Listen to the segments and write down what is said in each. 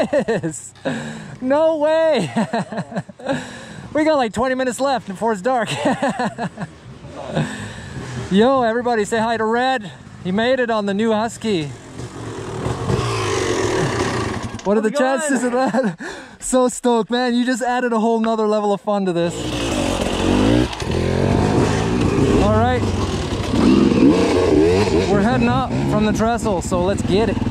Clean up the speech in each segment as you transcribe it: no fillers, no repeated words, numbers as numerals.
is. No way. We got like 20 minutes left before it's dark. Yo, everybody say hi to Red. He made it on the new Husky. What are the chances of that? So stoked, man. You just added a whole nother level of fun to this. All right. We're heading up from the trestle, so let's get it.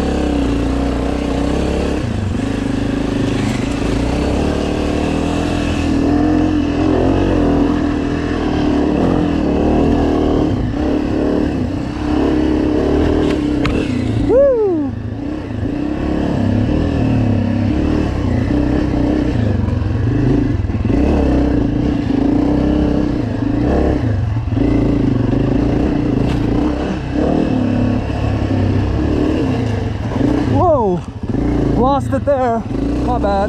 Lost it there, my bad.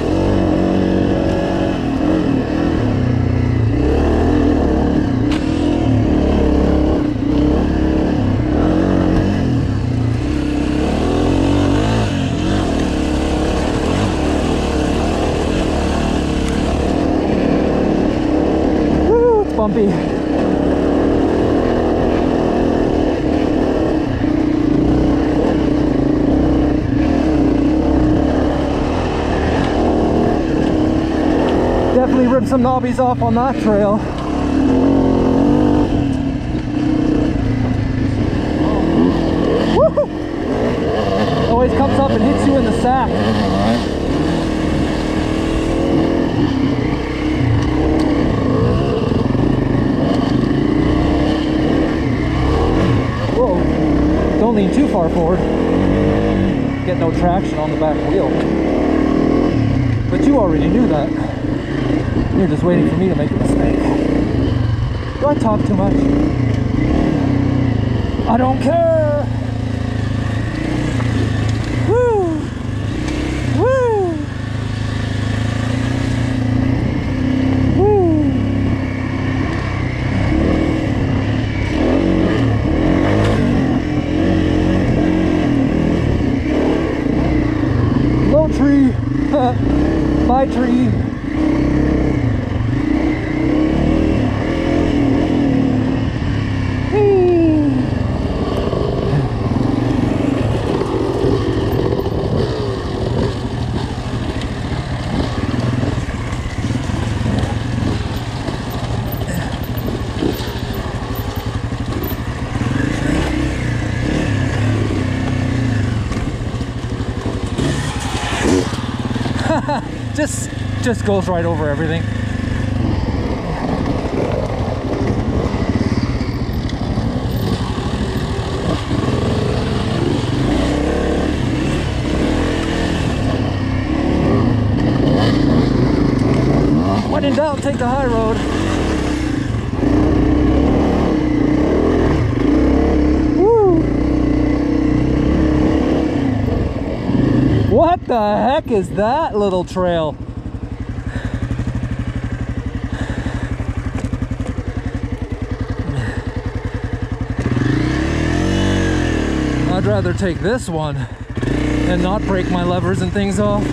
Woo, it's bumpy. Definitely ripped some knobbies off on that trail. Woo! Always comes up and hits you in the sack. Whoa! Don't lean too far forward. Get no traction on the back wheel. But you already knew that. You're just waiting for me to make a mistake. Do I talk too much? I don't care! Woo! Woo! Woo! Low tree! Bye tree! just goes right over everything. When in doubt, take the high road. Woo! What the heck is that little trail? I'd rather take this one and not break my levers and things off.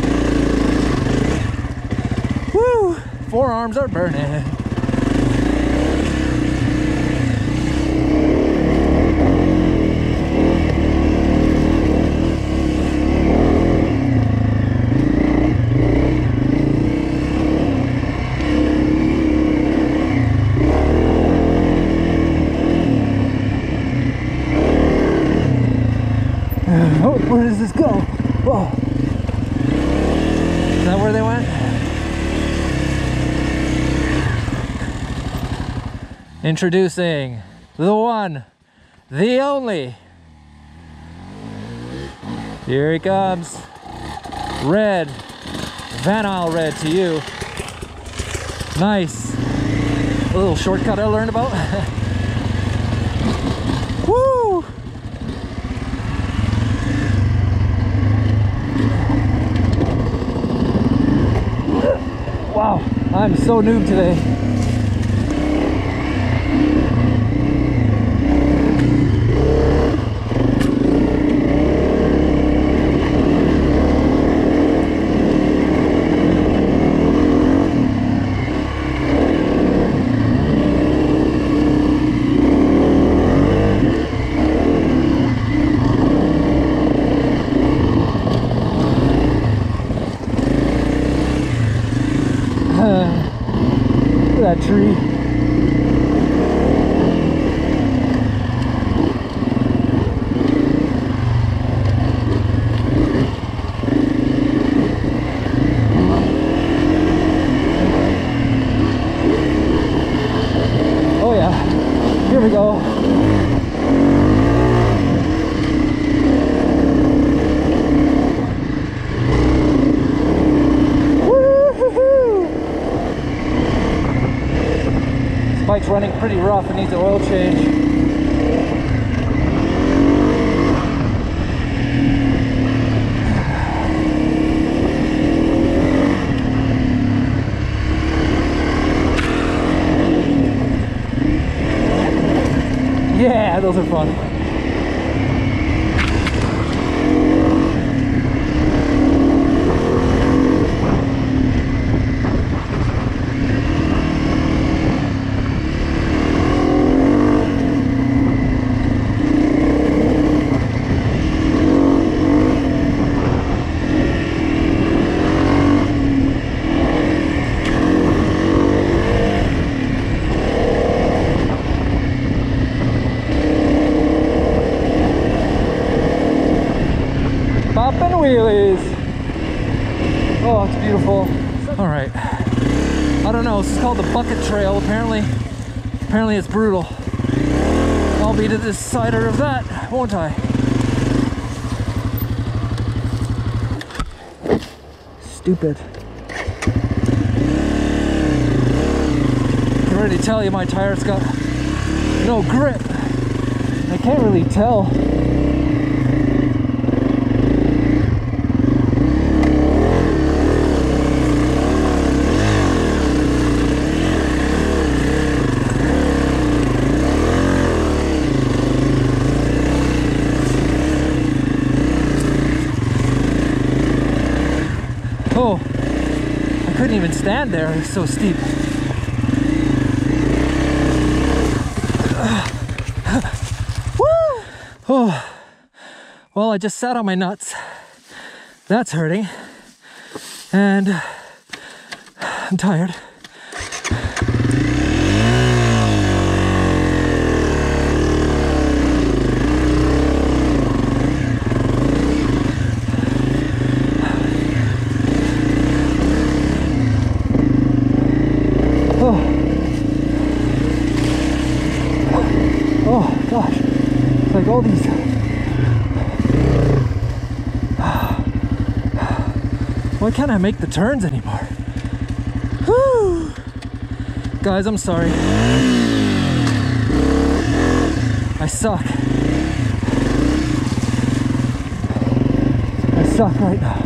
Woo! Forearms are burning. Oh, where does this go? Whoa. Is that where they went? Introducing the one, the only. Here he comes. Red. Van Isle Red to you. Nice. A little shortcut I learned about. Woo! Wow, I'm so noob today. running pretty rough and needs an oil change. Yeah, those are fun. Popping wheelies. Oh, it's beautiful. All right. I don't know. This is called the Bucket Trail. Apparently it's brutal. I'll be to this side of that, won't I? Stupid. I can already tell you my tire's got no grip. I can't really tell. Oh, I couldn't even stand there, it's so steep. Woo! Oh, well, I just sat on my nuts. That's hurting. And I'm tired. Oh gosh, it's like all these. Why can't I make the turns anymore? Whew. Guys, I'm sorry. I suck. I suck right now.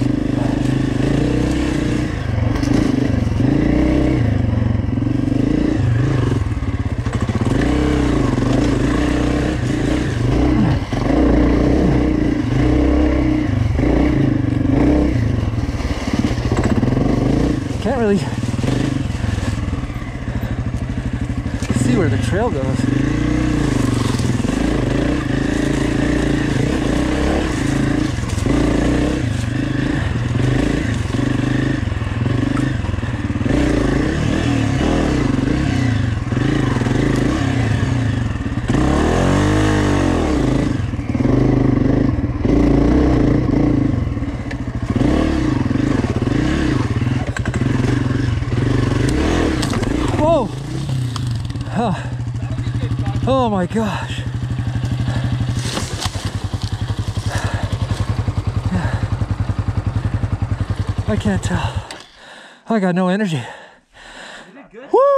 Can't really see where the trail goes. Whoa! Oh my gosh. I can't tell. I got no energy. You did good. Woo!